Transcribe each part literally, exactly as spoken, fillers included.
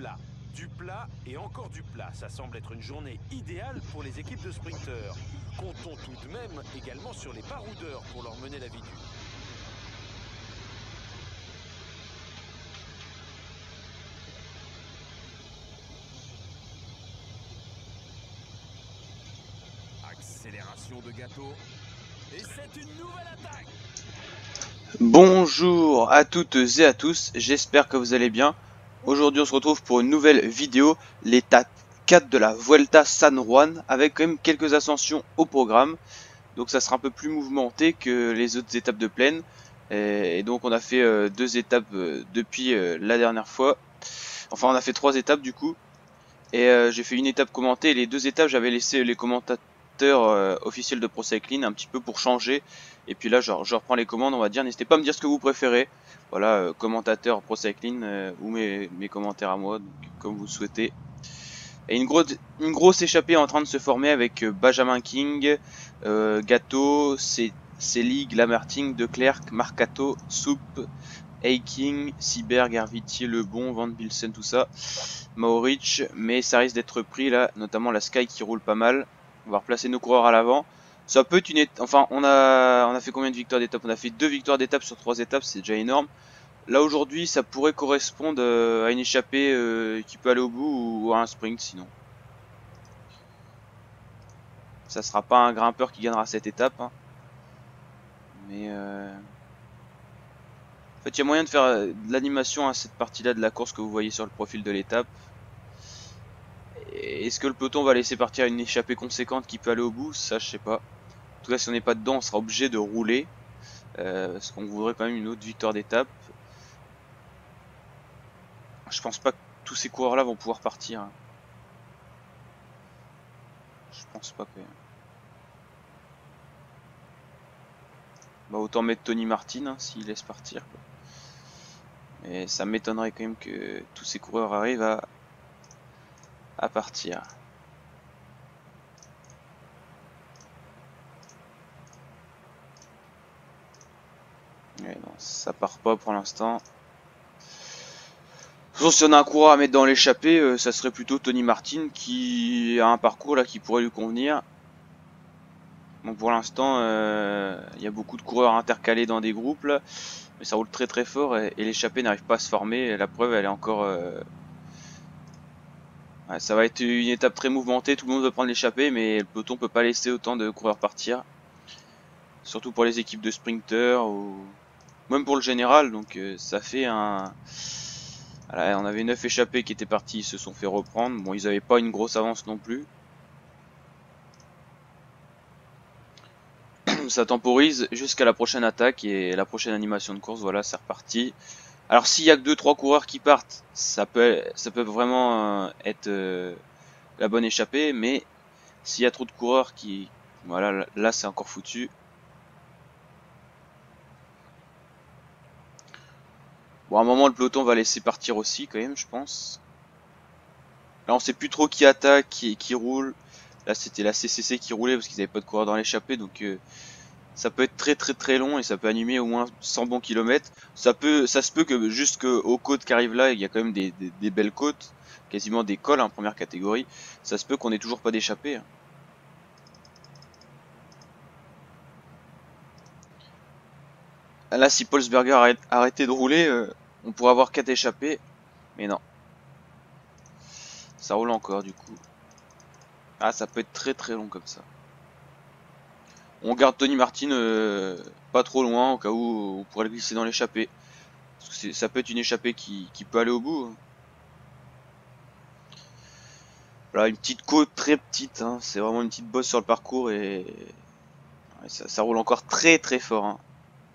plat. Du plat et encore du plat. Ça semble être une journée idéale pour les équipes de sprinteurs. Comptons tout de même également sur les baroudeurs pour leur mener la vie dure. Accélération de gâteau. Et c'est une nouvelle attaque. Bonjour à toutes et à tous, j'espère que vous allez bien. Aujourd'hui on se retrouve pour une nouvelle vidéo, l'étape quatre de la Vuelta San Juan, avec quand même quelques ascensions au programme. Donc ça sera un peu plus mouvementé que les autres étapes de plaine. Et donc on a fait euh, deux étapes euh, depuis euh, la dernière fois. Enfin on a fait trois étapes du coup. Et euh, j'ai fait une étape commentée, et les deux étapes j'avais laissé les commentateurs euh, officiels de Pro Cycling un petit peu pour changer. Et puis là je, je reprends les commandes, on va dire. N'hésitez pas à me dire ce que vous préférez. Voilà, euh, commentateur Pro Cycling euh, ou mes, mes commentaires à moi, donc, comme vous souhaitez. Et une grosse, une grosse échappée est en train de se former avec euh, Benjamin King, euh, Gatto, Selig, Lamartine, De Klerk, Marcato, Soup, Eiking, Sieberg, Hervitier, Lebon, Van Bilsen, tout ça. Maurich, mais ça risque d'être pris là, notamment la Sky qui roule pas mal. On va replacer nos coureurs à l'avant. Ça peut être une étape, enfin on a on a fait combien de victoires d'étape? On a fait deux victoires d'étape sur trois étapes, c'est déjà énorme. Là aujourd'hui ça pourrait correspondre euh, à une échappée euh, qui peut aller au bout ou à un sprint sinon. Ça sera pas un grimpeur qui gagnera cette étape. Hein. Mais euh... en fait il y a moyen de faire de l'animation à cette partie là de la course que vous voyez sur le profil de l'étape. Est-ce que le peloton va laisser partir une échappée conséquente qui peut aller au bout? Ça, je sais pas. En tout cas, si on n'est pas dedans, on sera obligé de rouler. Euh, parce qu'on voudrait quand même une autre victoire d'étape. Je pense pas que tous ces coureurs-là vont pouvoir partir. Je pense pas que... Bah, autant mettre Tony Martin hein, s'il laisse partir. Quoi. Mais ça m'étonnerait quand même que tous ces coureurs arrivent à, à partir. Ouais, non, ça part pas pour l'instant. Si on a un coureur à mettre dans l'échappée, euh, ça serait plutôt Tony Martin qui a un parcours là qui pourrait lui convenir. Bon, pour l'instant, il euh, y a beaucoup de coureurs intercalés dans des groupes là, mais ça roule très très fort et, et l'échappée n'arrive pas à se former. La preuve, elle est encore. Euh... Ouais, ça va être une étape très mouvementée. Tout le monde veut prendre l'échappée, mais le peloton peut pas laisser autant de coureurs partir. Surtout pour les équipes de sprinters ou même pour le général. Donc euh, ça fait un. Voilà, on avait neuf échappés qui étaient partis, ils se sont fait reprendre. Bon, ils n'avaient pas une grosse avance non plus. Ça temporise jusqu'à la prochaine attaque et la prochaine animation de course. Voilà, c'est reparti. Alors s'il y a que deux trois coureurs qui partent, ça peut ça peut vraiment euh, être euh, la bonne échappée, mais s'il y a trop de coureurs qui voilà, là c'est encore foutu. Bon, à un moment le peloton va laisser partir aussi quand même, je pense. Là on sait plus trop qui attaque, qui qui roule. Là c'était la C C C qui roulait parce qu'ils avaient pas de coureurs dans l'échappée, donc euh, ça peut être très très très long et ça peut animer au moins cent bons kilomètres. Ça peut, ça se peut que juste aux côtes qui arrivent là, il y a quand même des, des, des belles côtes, quasiment des cols en hein, première catégorie. Ça se peut qu'on ait toujours pas d'échappée. Hein. Là, si Polsberger arrête, arrêtait de rouler, euh, on pourrait avoir quatre échappées, mais non. Ça roule encore du coup. Ah, ça peut être très très long comme ça. On garde Tony Martin euh, pas trop loin au cas où on pourrait le glisser dans l'échappée. Parce que ça peut être une échappée qui, qui peut aller au bout. Hein. Voilà, une petite côte très petite, hein. C'est vraiment une petite bosse sur le parcours et, et ça, ça roule encore très très fort. Hein.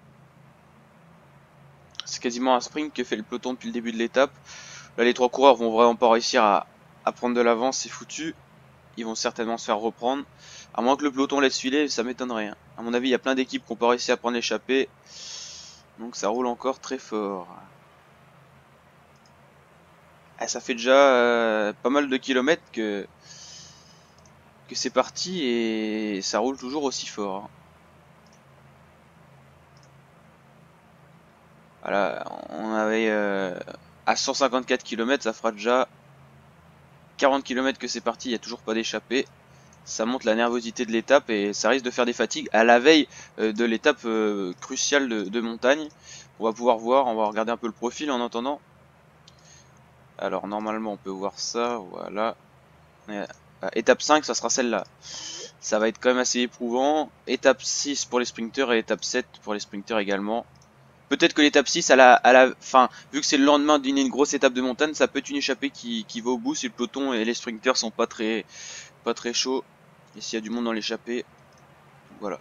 C'est quasiment un sprint que fait le peloton depuis le début de l'étape. Là, les trois coureurs vont vraiment pas réussir à, à prendre de l'avance, c'est foutu. Ils vont certainement se faire reprendre. À moins que le peloton laisse filer, ça m'étonnerait. Hein. À mon avis, il y a plein d'équipes qui n'ont pas réussi à prendre l'échappée. Donc ça roule encore très fort. Ah, ça fait déjà euh, pas mal de kilomètres que, que c'est parti et ça roule toujours aussi fort. Hein. Voilà, on avait euh, à cent cinquante-quatre kilomètres, ça fera déjà quarante kilomètres que c'est parti, il n'y a toujours pas d'échappée. Ça montre la nervosité de l'étape et ça risque de faire des fatigues à la veille euh, de l'étape euh, cruciale de, de montagne. On va pouvoir voir, on va regarder un peu le profil en attendant. Alors normalement on peut voir ça, voilà. Euh, étape cinq, ça sera celle-là. Ça va être quand même assez éprouvant. Étape six pour les sprinters et étape sept pour les sprinters également. Peut-être que l'étape six, à la, à la fin, vu que c'est le lendemain d'une grosse étape de montagne, ça peut être une échappée qui, qui va au bout si le peloton et les sprinters sont pas très, pas très chauds. Et s'il y a du monde dans l'échappée, voilà.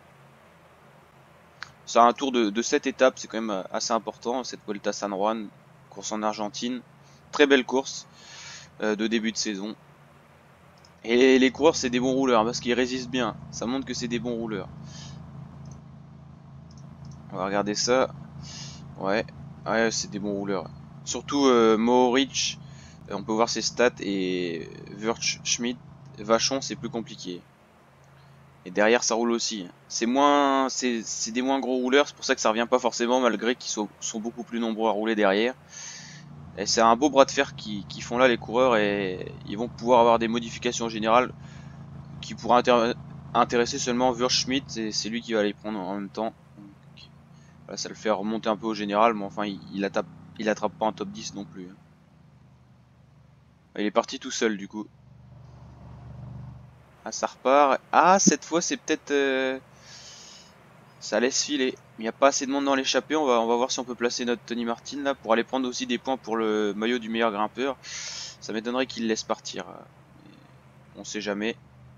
Ça a un tour de, de sept étapes, c'est quand même assez important, cette Vuelta San Juan, course en Argentine. Très belle course euh, de début de saison. Et les coureurs, c'est des bons rouleurs, parce qu'ils résistent bien. Ça montre que c'est des bons rouleurs. On va regarder ça. Ouais, ouais, c'est des bons rouleurs. Surtout euh, Mohoric, on peut voir ses stats, et Wurtz, Schmidt, Vachon, c'est plus compliqué. Et derrière, ça roule aussi. C'est moins, c'est des moins gros rouleurs, c'est pour ça que ça revient pas forcément, malgré qu'ils sont, sont beaucoup plus nombreux à rouler derrière. Et c'est un beau bras de fer qui, qui font là les coureurs, et ils vont pouvoir avoir des modifications générales qui pourraient intér intéresser seulement Wurtz, Schmidt, et c'est lui qui va les prendre en même temps. Donc, voilà, ça le fait remonter un peu au général, mais enfin, il, il, attrape, il attrape pas un top dix non plus. Il est parti tout seul du coup. Ah, ça repart. Ah, cette fois c'est peut-être... Euh... Ça laisse filer. Il n'y a pas assez de monde dans l'échappée. On va, on va voir si on peut placer notre Tony Martin là pour aller prendre aussi des points pour le maillot du meilleur grimpeur. Ça m'étonnerait qu'il laisse partir. On sait jamais.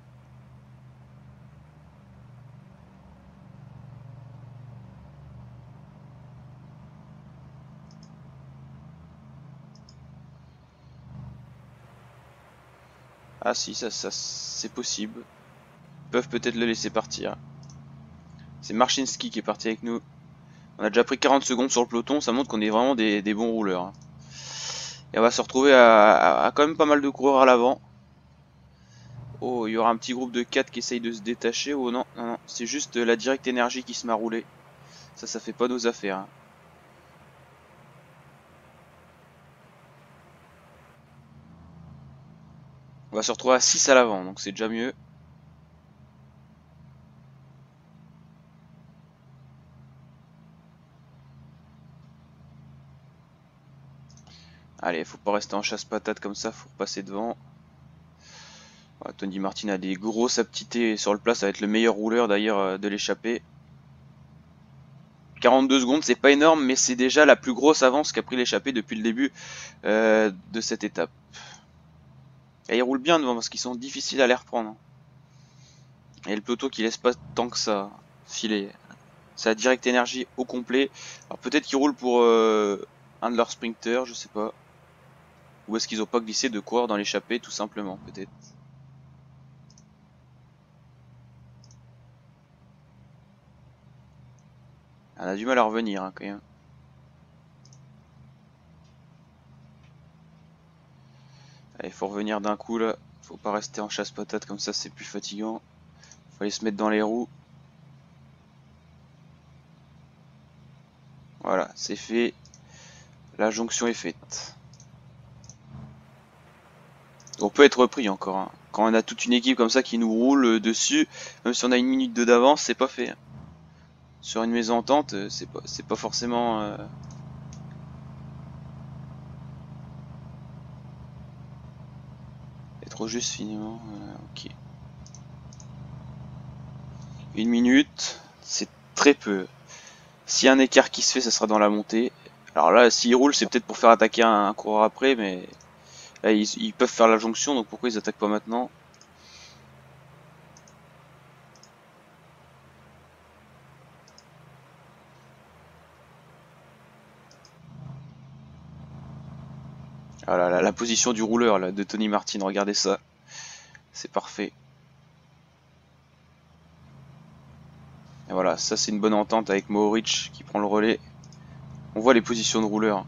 Ah si, ça, ça c'est possible. Ils peuvent peut-être le laisser partir. C'est Marchinski qui est parti avec nous. On a déjà pris quarante secondes sur le peloton. Ça montre qu'on est vraiment des, des bons rouleurs. Et on va se retrouver à, à, à quand même pas mal de coureurs à l'avant. Oh, il y aura un petit groupe de quatre qui essaye de se détacher. Oh non, non, non. C'est juste la Direct Energy qui se met à rouler. Ça, ça fait pas nos affaires. Hein. On va se retrouver à six à l'avant, donc c'est déjà mieux. Allez, faut pas rester en chasse-patate comme ça, faut passer devant. Voilà, Tony Martin a des grosses aptitudes sur le plat, ça va être le meilleur rouleur d'ailleurs de l'échappée. quarante-deux secondes, c'est pas énorme, mais c'est déjà la plus grosse avance qu'a pris l'échappée depuis le début euh, de cette étape. Et ils roulent bien devant parce qu'ils sont difficiles à les reprendre. Et le peloton qui laisse pas tant que ça filer. C'est la Direct Energy au complet. Alors peut-être qu'ils roulent pour euh, un de leurs sprinters, je sais pas. Ou est-ce qu'ils ont pas glissé de coureur dans l'échappée, tout simplement, peut-être. On a du mal à revenir, hein, quand même. Allez, faut revenir d'un coup, là. Faut pas rester en chasse-patate, comme ça, c'est plus fatigant. Faut aller se mettre dans les roues. Voilà, c'est fait. La jonction est faite. On peut être repris encore. Hein. Quand on a toute une équipe comme ça qui nous roule dessus, même si on a une minute de d'avance, c'est pas fait. Sur une mésentente, c'est pas, c'est pas forcément... Euh... C'est trop juste finalement. Euh, ok. Une minute, c'est très peu. S'il y a un écart qui se fait, ça sera dans la montée. Alors là, s'ils roulent, c'est peut-être pour faire attaquer un, un coureur après, mais... Là, ils, ils peuvent faire la jonction, donc pourquoi ils attaquent pas maintenant? Voilà, la, la position du rouleur là, de Tony Martin, regardez ça. C'est parfait. Et voilà, ça c'est une bonne entente avec Mohoric qui prend le relais. On voit les positions de rouleur.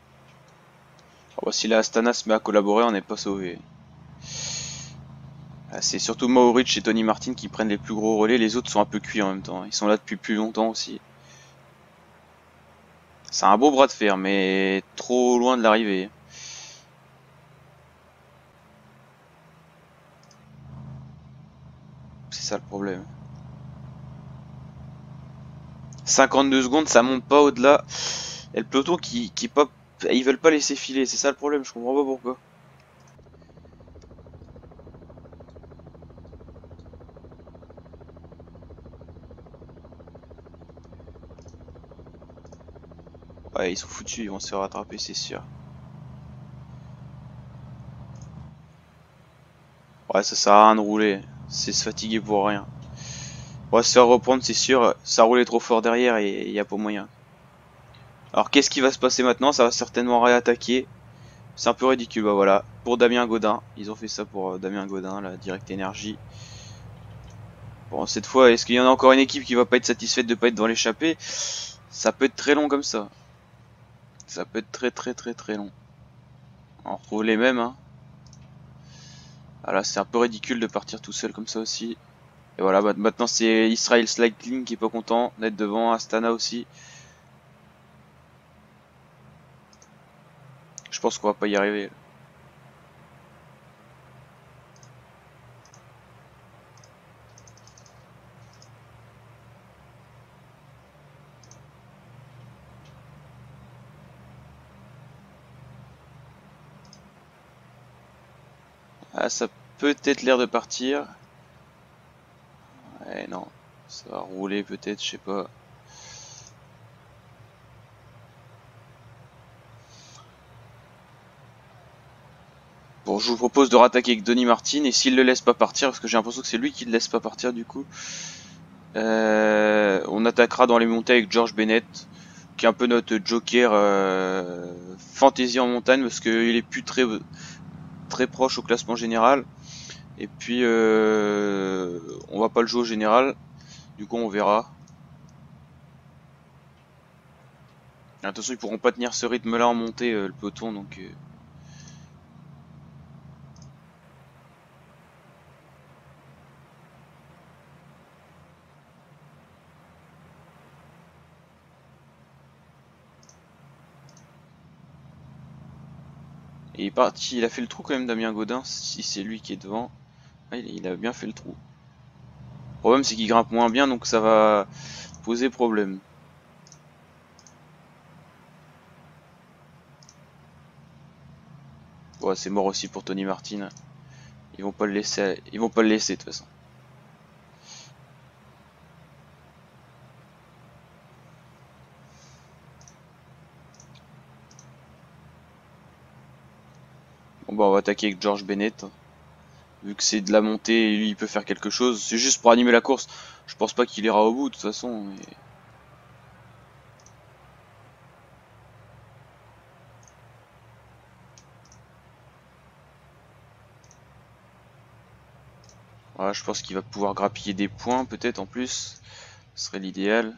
Alors, si la Astana se met à collaborer, on n'est pas sauvé. C'est surtout Mauric et Tony Martin qui prennent les plus gros relais, les autres sont un peu cuits en même temps, ils sont là depuis plus longtemps aussi. C'est un beau bras de fer, mais trop loin de l'arrivée. C'est ça le problème. cinquante-deux secondes, ça monte pas au-delà. Et le peloton qui, qui pop, ils veulent pas laisser filer, c'est ça le problème, je comprends pas pourquoi. Ouais, ils sont foutus, ils vont se faire rattraper, c'est sûr. Ouais, ça sert à rien de rouler, c'est se fatiguer pour rien. On va se faire reprendre, c'est sûr, ça roulait trop fort derrière et il y a pas moyen. Alors qu'est-ce qui va se passer maintenant? Ça va certainement réattaquer. C'est un peu ridicule, bah voilà. Pour Damien Godin, ils ont fait ça pour euh, Damien Godin, la Direct Energy. Bon, cette fois, est-ce qu'il y en a encore une équipe qui va pas être satisfaite de pas être dans l'échappée? Ça peut être très long comme ça. Ça peut être très très très très long. On retrouve les mêmes, hein. Voilà, c'est un peu ridicule de partir tout seul comme ça aussi. Et voilà, bah, maintenant c'est Israel Slightling qui est pas content d'être devant, Astana aussi. Je pense qu'on va pas y arriver. Ah, ça peut être l'air de partir. Ouais, non. Ça va rouler peut-être, je sais pas. Bon, je vous propose de rattaquer avec Donny Martin, et s'il le laisse pas partir, parce que j'ai l'impression que c'est lui qui le laisse pas partir du coup, euh, on attaquera dans les montées avec George Bennett, qui est un peu notre joker euh, fantasy en montagne, parce qu'il est plus très, très proche au classement général, et puis euh, on va pas le jouer au général, du coup on verra. Attention, ils pourront pas tenir ce rythme là en montée, euh, le peloton, donc... Euh, Et il est parti, il a fait le trou quand même, Damien Godin, si c'est lui qui est devant. Ah, il a bien fait le trou. Le problème c'est qu'il grimpe moins bien, donc ça va poser problème. Ouais, c'est mort aussi pour Tony Martin. Ils vont pas le laisser, ils vont pas le laisser de toute façon. Bon bah on va attaquer avec George Bennett. Vu que c'est de la montée, lui il peut faire quelque chose. C'est juste pour animer la course. Je pense pas qu'il ira au bout de toute façon. Mais... Voilà, je pense qu'il va pouvoir grappiller des points peut-être en plus. Ce serait l'idéal.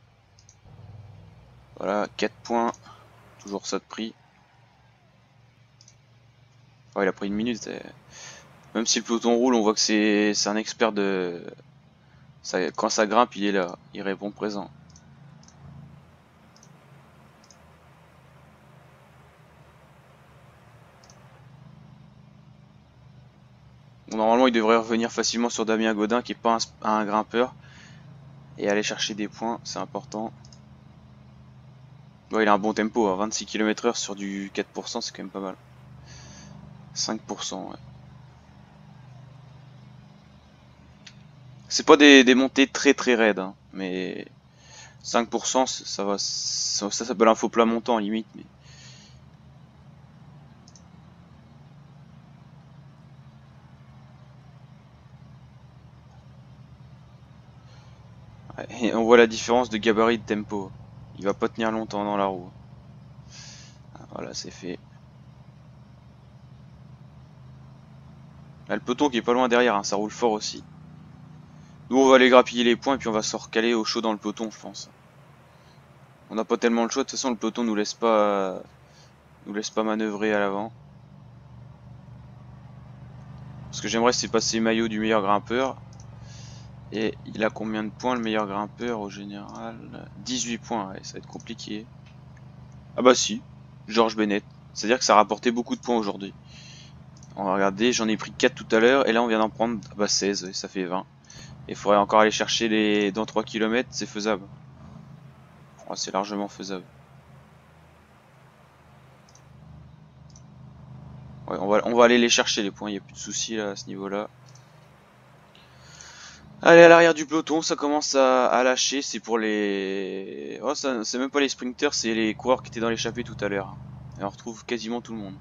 Voilà, quatre points. Toujours ça de prix. Oh, il a pris une minute. Même si le peloton roule, on voit que c'est un expert de... Ça, quand ça grimpe, il est là. Il répond présent. Bon, normalement, il devrait revenir facilement sur Damien Godin, qui est pas un, un grimpeur. Et aller chercher des points, c'est important. Ouais, il a un bon tempo, hein, vingt-six kilomètres heure sur du quatre pour cent, c'est quand même pas mal. cinq pour cent, ouais. C'est pas des, des montées très très raides, hein, mais cinq pour cent, ça va, ça, ça s'appelle un faux plat montant limite. Mais... Ouais, et on voit la différence de gabarit de tempo. Il va pas tenir longtemps dans la roue. Voilà, c'est fait. Là, le peloton qui est pas loin derrière, hein, ça roule fort aussi. Nous, on va aller grappiller les points et puis on va se recaler au chaud dans le peloton, je pense. On n'a pas tellement le choix, de toute façon, le peloton nous laisse pas, nous laisse pas manœuvrer à l'avant. Ce que j'aimerais c'est passer maillot du meilleur grimpeur. Et il a combien de points le meilleur grimpeur au général? dix-huit points, ouais, ça va être compliqué. Ah bah si, George Bennett. C'est-à-dire que ça a rapporté beaucoup de points aujourd'hui. On va regarder, j'en ai pris quatre tout à l'heure et là on vient d'en prendre ah bah seize, ça fait vingt. Et il faudrait encore aller chercher les dans trois kilomètres, c'est faisable. Oh, c'est largement faisable. Ouais, on va, on va aller les chercher les points, il n'y a plus de soucis là à ce niveau-là. Allez, à l'arrière du peloton, ça commence à, à lâcher, c'est pour les... Oh, ça, c'est même pas les sprinters, c'est les coureurs qui étaient dans l'échappée tout à l'heure. Et on retrouve quasiment tout le monde.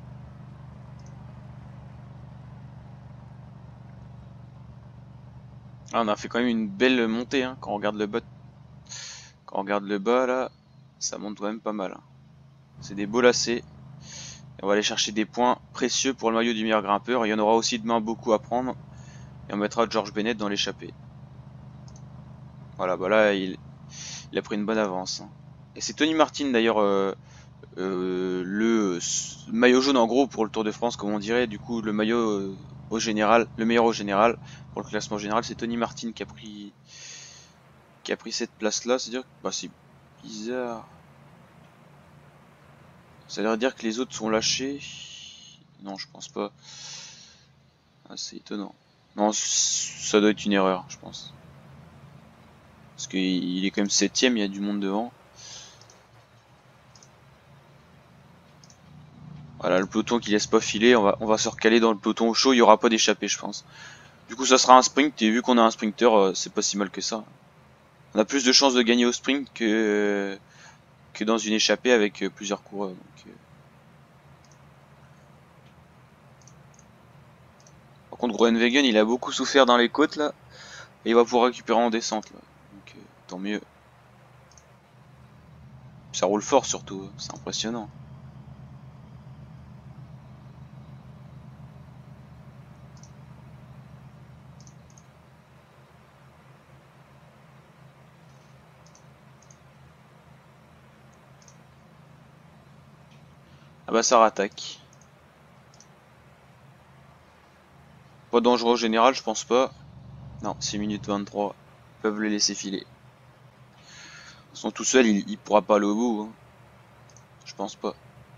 Ah, on a fait quand même une belle montée, hein, quand on regarde le bas. Quand on regarde le bas, là, ça monte quand même pas mal. Hein. C'est des beaux lacets. Et on va aller chercher des points précieux pour le maillot du meilleur grimpeur. Il y en aura aussi demain beaucoup à prendre. Et on mettra George Bennett dans l'échappée. Voilà, bah là, il, il a pris une bonne avance. Hein. Et c'est Tony Martin d'ailleurs, euh, euh, le maillot jaune en gros pour le Tour de France, comme on dirait. Du coup, le maillot euh, au général, le meilleur au général, pour le classement général, c'est Tony Martin qui a pris, qui a pris cette place-là. C'est-à-dire, bah, c'est bizarre. Ça veut dire que les autres sont lâchés. Non, je pense pas. Ah, c'est étonnant. Non, ça doit être une erreur, je pense. Parce qu'il est quand même septième, il y a du monde devant. Voilà, le peloton qui laisse pas filer, on va, on va se recaler dans le peloton au chaud, il n'y aura pas d'échappée, je pense. Du coup, ça sera un sprint, et vu qu'on a un sprinter, euh, c'est pas si mal que ça. On a plus de chances de gagner au sprint que, que dans une échappée avec euh, plusieurs coureurs. Donc, euh. Par contre, Groenewegen, il a beaucoup souffert dans les côtes, là, et il va pouvoir récupérer en descente, là. Donc, euh, tant mieux. Ça roule fort, surtout, c'est impressionnant. Ah bah ça rattaque. Pas dangereux au général, je pense pas. Non, six minutes vingt-trois. Ils peuvent le laisser filer. Ils sont tout seuls, il, il pourra pas aller au bout. Hein. Je pense pas.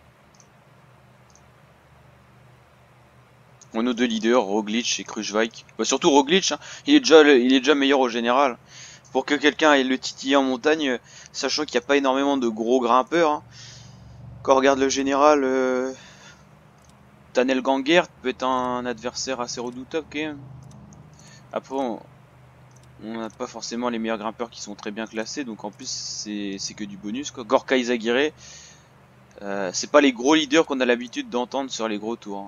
On a nos deux leaders, Roglic et Kruijswijk. Bah surtout Roglic, hein. il, est déjà, il est déjà meilleur au général. Pour que quelqu'un ait le titiller en montagne, sachant qu'il n'y a pas énormément de gros grimpeurs. Hein. Quand on regarde le général, euh, Tanel Gangert peut être un adversaire assez redoutable quand même. Après, on n'a pas forcément les meilleurs grimpeurs qui sont très bien classés, donc en plus c'est que du bonus. Quoi. Gorka Izagirre, euh, c'est pas les gros leaders qu'on a l'habitude d'entendre sur les gros tours. Hein.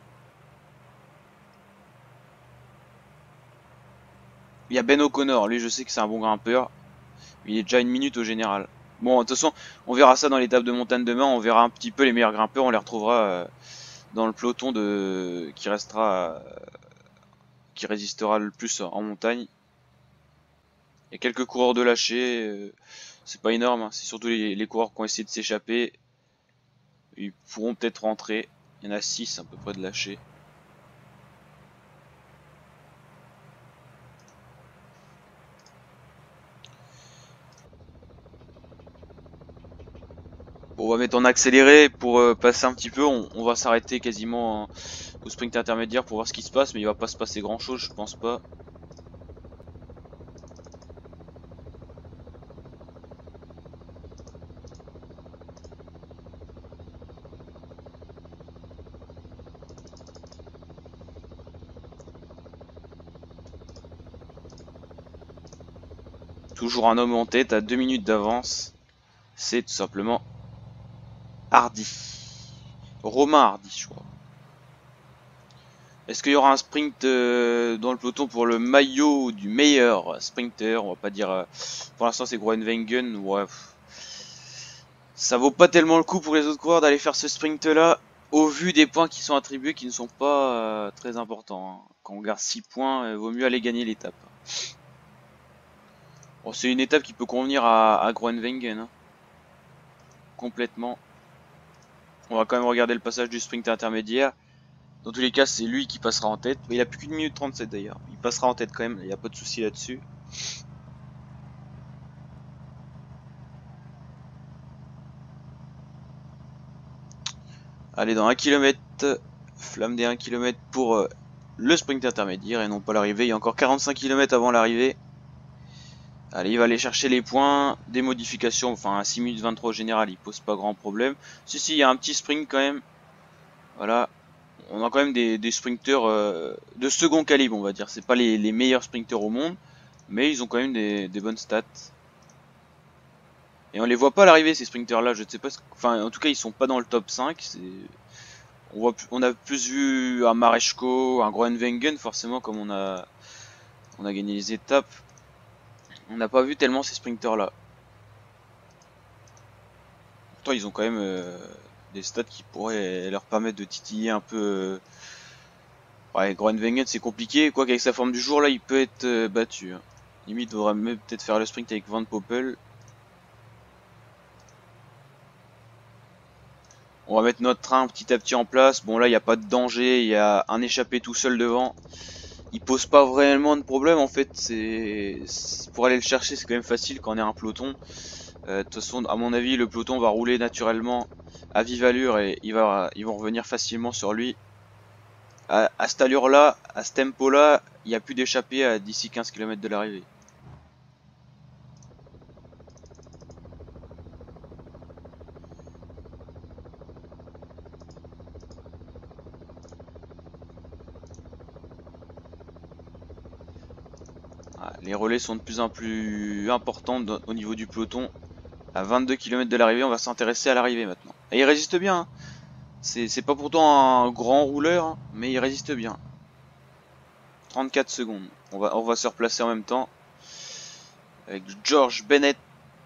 Il y a Ben O'Connor, lui je sais que c'est un bon grimpeur. Il est déjà une minute au général. Bon, de toute façon, on verra ça dans l'étape de montagne demain. On verra un petit peu les meilleurs grimpeurs. On les retrouvera euh, dans le peloton de qui restera, euh, qui résistera le plus en montagne. Il y a quelques coureurs de lâcher. Euh, c'est pas énorme. Hein. C'est surtout les, les coureurs qui ont essayé de s'échapper. Ils pourront peut-être rentrer. Il y en a six à peu près de lâcher. Bon, on va mettre en accéléré pour euh, passer un petit peu. On, on va s'arrêter quasiment au sprint intermédiaire pour voir ce qui se passe, mais il va pas se passer grand chose, je pense pas. Toujours un homme en tête à deux minutes d'avance. C'est tout simplement Hardy. Romain Hardy, je crois. Est-ce qu'il y aura un sprint euh, dans le peloton pour le maillot du meilleur sprinter? On va pas dire... Euh, pour l'instant c'est Groenewegen. Ouais. Ça vaut pas tellement le coup pour les autres coureurs d'aller faire ce sprint là. Au vu des points qui sont attribués qui ne sont pas euh, très importants. Hein. Quand on garde six points, il vaut mieux aller gagner l'étape. Bon, c'est une étape qui peut convenir à, à Groenewegen. Hein. Complètement. On va quand même regarder le passage du sprint intermédiaire. Dans tous les cas, c'est lui qui passera en tête. Il a plus qu'une minute trente-sept d'ailleurs. Il passera en tête quand même, il n'y a pas de souci là-dessus. Allez, dans un kilomètre, flamme des un kilomètre pour euh, le sprint intermédiaire et non pas l'arrivée. Il y a encore quarante-cinq kilomètres avant l'arrivée. Allez, il va aller chercher les points, des modifications, enfin à six minutes vingt-trois au général, il pose pas grand problème. Si, si, il y a un petit sprint quand même. Voilà. On a quand même des, des sprinteurs euh, de second calibre, on va dire. C'est pas les, les meilleurs sprinteurs au monde, mais ils ont quand même des, des bonnes stats. Et on les voit pas à l'arrivée, ces sprinteurs là, je ne sais pas, ce... enfin en tout cas ils sont pas dans le top cinq. On, voit, on a plus vu un Mareschko, un Groenewegen forcément, comme on a, on a gagné les étapes. On n'a pas vu tellement ces sprinteurs là. Pourtant ils ont quand même euh, des stats qui pourraient leur permettre de titiller un peu. Euh... Ouais, Groenewegen c'est compliqué, quoi qu'avec sa forme du jour là il peut être euh, battu. Hein. Limite il faudra même peut-être faire le sprint avec Van Poppel. On va mettre notre train petit à petit en place. Bon là il n'y a pas de danger, il y a un échappé tout seul devant. Il pose pas vraiment de problème en fait. C'est pour aller le chercher c'est quand même facile quand on est un peloton. Euh, de toute façon à mon avis le peloton va rouler naturellement à vive allure et il va, ils vont revenir facilement sur lui. À, à cette allure là, à ce tempo là, il n'y a plus d'échappée d'ici quinze kilomètres de l'arrivée. Les relais sont de plus en plus importants au niveau du peloton. À vingt-deux kilomètres de l'arrivée, on va s'intéresser à l'arrivée maintenant. Et il résiste bien. Hein. C'est pas pourtant un grand rouleur, hein, mais il résiste bien. trente-quatre secondes. On va, on va se replacer en même temps. Avec George Bennett.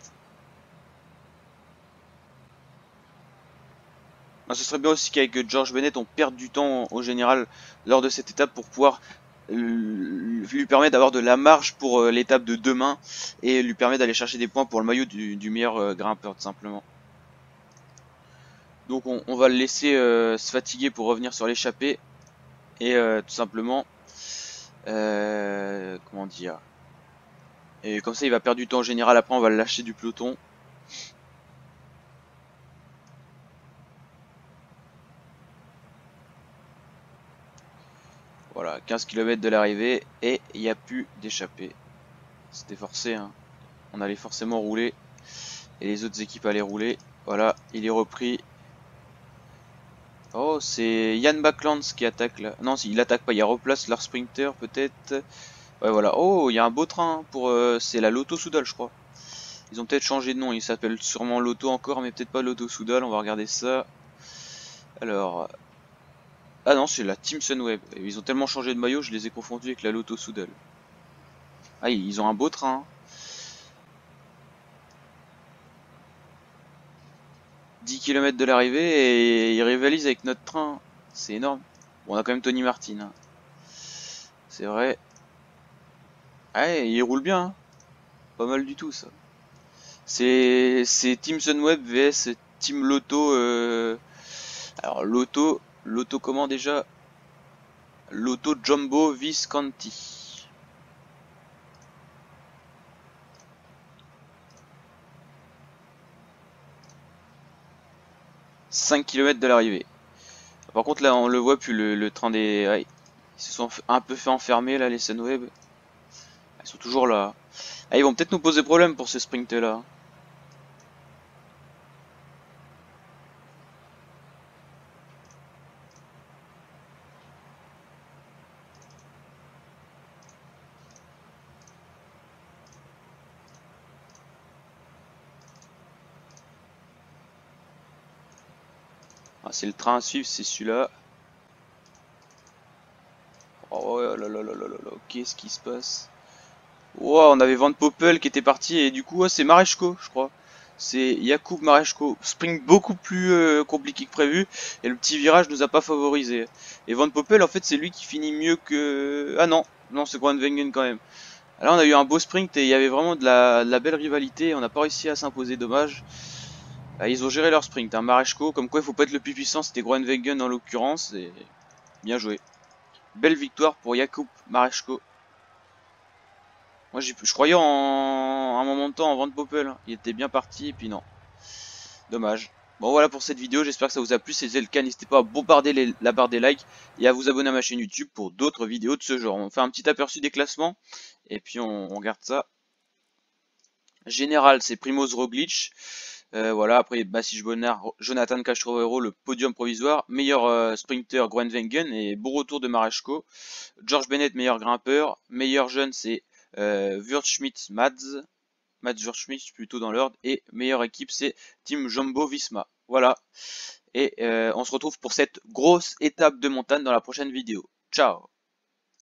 Ah, ce serait bien aussi qu'avec George Bennett, on perde du temps au général lors de cette étape pour pouvoir lui permet d'avoir de la marge pour euh, l'étape de demain et lui permet d'aller chercher des points pour le maillot du, du meilleur euh, grimpeur tout simplement. Donc on, on va le laisser euh, se fatiguer pour revenir sur l'échappée et euh, tout simplement euh, comment dire, et comme ça il va perdre du temps en général. Après on va le lâcher du peloton. Voilà, quinze kilomètres de l'arrivée et il n'y a plus d'échappée. C'était forcé, hein. On allait forcément rouler et les autres équipes allaient rouler. Voilà, il est repris. Oh, c'est Jan Backlands qui attaque là. Non, il attaque pas, il replace leur sprinter peut-être. Ouais, voilà. Oh, il y a un beau train pour. Euh, c'est la Lotto Soudal, je crois. Ils ont peut-être changé de nom, ils s'appellent sûrement Lotto encore, mais peut-être pas Lotto Soudal. On va regarder ça. Alors. Ah non, c'est la Team Sunweb. Ils ont tellement changé de maillot, je les ai confondus avec la Lotto Soudal. Ah, ils ont un beau train. dix kilomètres de l'arrivée et ils rivalisent avec notre train. C'est énorme. Bon, on a quand même Tony Martin. Hein. C'est vrai. Ah, il roule bien. Hein. Pas mal du tout, ça. C'est Team Sunweb vs Team Lotto. Euh... Alors, Lotto. Lotto comment déjà? Lotto Jumbo Visconti. cinq kilomètres de l'arrivée. Par contre là on le voit plus le, le train des... Ouais, ils se sont un peu fait enfermer là les Sunweb. Ils sont toujours là. Ah, ils vont peut-être nous poser problème pour ce sprint là. Ah, c'est le train à suivre, c'est celui-là. Oh là là là là là là, qu'est-ce qui se passe? Wow, on avait Van Poppel qui était parti et du coup oh, c'est Mareschko je crois. C'est Jakub Mareschko. Sprint beaucoup plus euh, compliqué que prévu et le petit virage nous a pas favorisé. Et Van Poppel en fait c'est lui qui finit mieux que... Ah non, non c'est Groenewegen quand même. Là on a eu un beau sprint et il y avait vraiment de la, de la belle rivalité. On n'a pas réussi à s'imposer, dommage. Là, ils ont géré leur sprint, hein. Mareschko, comme quoi il faut pas être le plus puissant, c'était Groenewegen en l'occurrence. Et Bien joué. Belle victoire pour Jakub Mareczko. Moi, je croyais en un moment de temps en Van Poppel. Il était bien parti, et puis non. Dommage. Bon, voilà pour cette vidéo. J'espère que ça vous a plu. Si c'est le cas, n'hésitez pas à bombarder les, la barre des likes et à vous abonner à ma chaîne YouTube pour d'autres vidéos de ce genre. On fait un petit aperçu des classements, et puis on, on regarde ça. Général, c'est Primoz Roglic. Euh, voilà, après Bassich Bonnard, Jonathan Castrovero, le podium provisoire. Meilleur euh, sprinter, Groenewegen, et beau retour de Mareczko. George Bennett, meilleur grimpeur. Meilleur jeune, c'est euh, Wurtschmidt Mads. Mads Wurtschmidt, plutôt dans l'ordre. Et meilleure équipe, c'est Team Jumbo Visma. Voilà. Et euh, on se retrouve pour cette grosse étape de montagne dans la prochaine vidéo. Ciao!